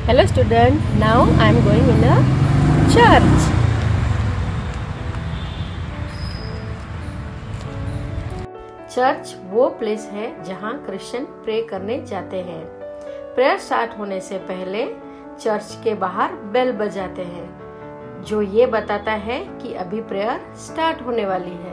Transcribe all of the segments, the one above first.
Hello student, now I am going in a church. Church वो place है जहाँ Christian pray करने जाते हैं। प्रेयर स्टार्ट होने से पहले चर्च के बाहर बेल बजाते हैं जो ये बताता है कि अभी प्रेयर स्टार्ट होने वाली है।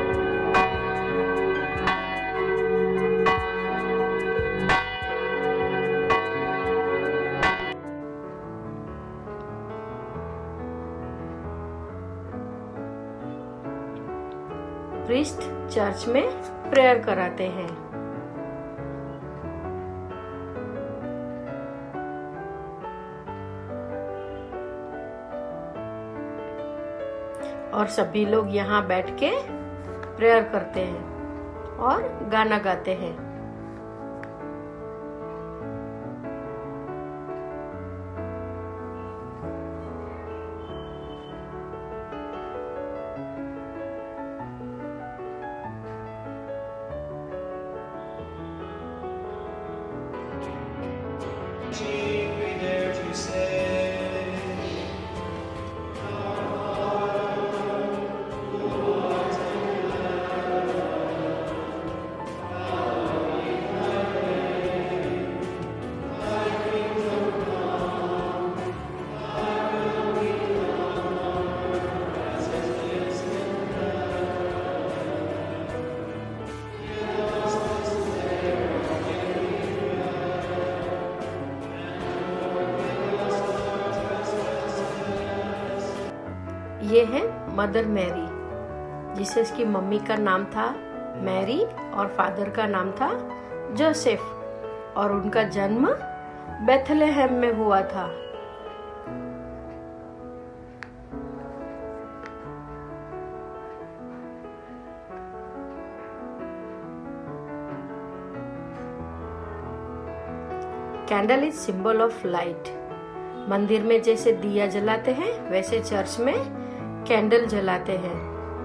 प्रीस्ट चर्च में प्रेयर कराते हैं। और सभी लोग यहाँ बैठ के प्रेयर करते हैं और गाना गाते हैं। We dare to say, ये है मदर मैरी, जिसे इसकी मम्मी का नाम था मैरी और फादर का नाम था जोसेफ, और उनका जन्म बेथलेहम में हुआ था। Candle is symbol of light. मंदिर में जैसे दिया जलाते हैं वैसे चर्च में कैंडल जलाते हैं।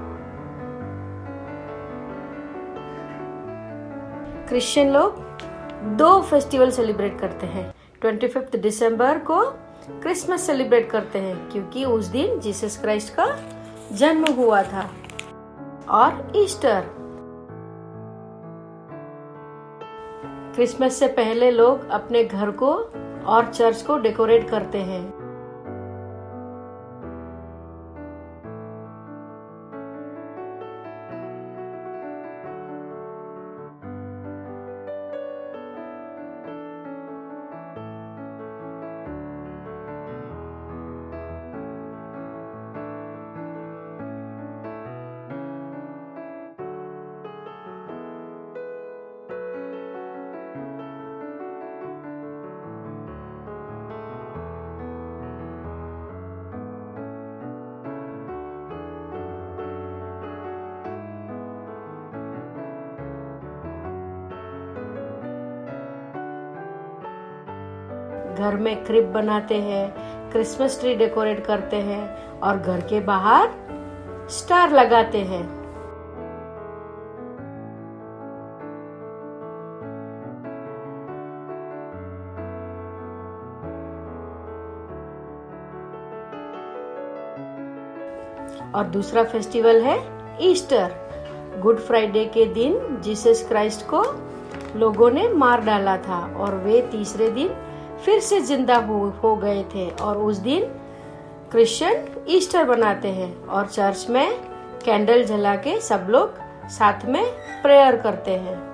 क्रिश्चियन लोग 2 फेस्टिवल सेलिब्रेट करते हैं। 25 दिसंबर को क्रिसमस सेलिब्रेट करते हैं क्योंकि उस दिन जीसस क्राइस्ट का जन्म हुआ था, और ईस्टर। क्रिसमस से पहले लोग अपने घर को और चर्च को डेकोरेट करते हैं। घर में क्रिब बनाते हैं, क्रिसमस ट्री डेकोरेट करते हैं और घर के बाहर स्टार लगाते हैं। और दूसरा फेस्टिवल है ईस्टर। गुड फ्राइडे के दिन जीसस क्राइस्ट को लोगों ने मार डाला था और वे तीसरे दिन फिर से जिंदा हो गए थे, और उस दिन क्रिश्चियन ईस्टर बनाते हैं और चर्च में कैंडल जला के सब लोग साथ में प्रेयर करते हैं।